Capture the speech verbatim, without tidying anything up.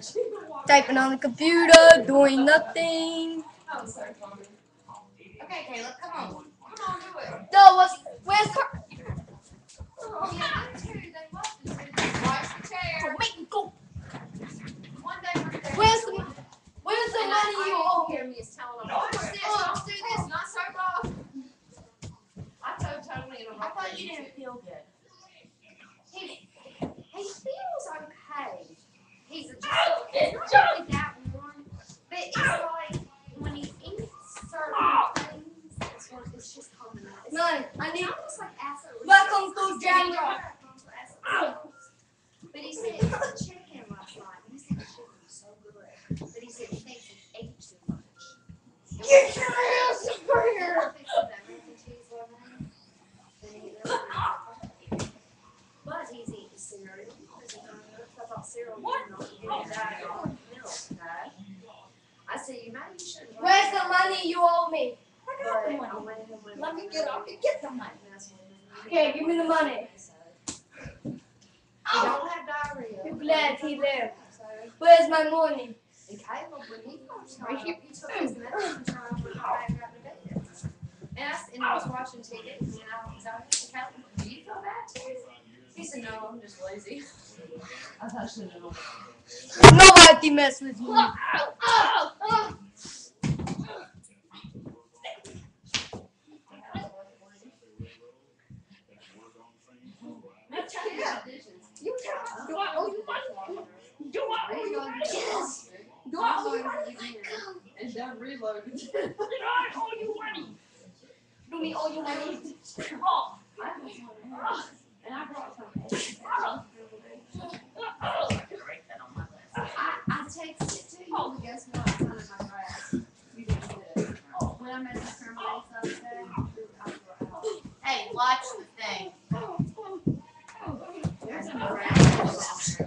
Typing on the computer, doing nothing. Okay, Caleb, come on. Come on, do it. No, what's, where's Car- Oh, yeah, them two, they love to sit there. Watch the chair. Make me go. One day we're there. Where's the, where's the And money I, you I owe can hear me? me is telling them, watch this, don't do this, not so rough. I told Tony in a rough. I thought you didn't feel good. He, he feels okay. He's just, it's not really that warm, but it's like when he eats certain things, it's, what, it's just coming out. It's, No, I need. it's almost like acid. Welcome to General. But he said he had to check him last night. He said the chicken was so good. But he said he thinks he ate too much. Get your ass over here. But he's eating cereal. I thought cereal was not good. I said, you maybe you shouldn't. Where's the money you owe me? I got the money. Let me get up and get the money. Okay, give me the money. He don't have diarrhea. I'm glad he left. Where's my money? And Caleb, when he first got up, he took his medicine time when I got to bed. And I, and I was watching T V, and I was out there, Caleb, do you feel bad too? He said, no, I'm just lazy. I thought I should have known. Nobody mess with me. You tell me. Do I owe you money? Do I owe you money? Yes. Do I owe you money? And done reloaded. Do I owe you money? Do me owe you money? Oh. And I brought some. I, I texted it to you, but guess what? It's under my grass. You didn't get it. When I made my crumbles the other day, I threw it out. Hey, watch the thing. There's some grass.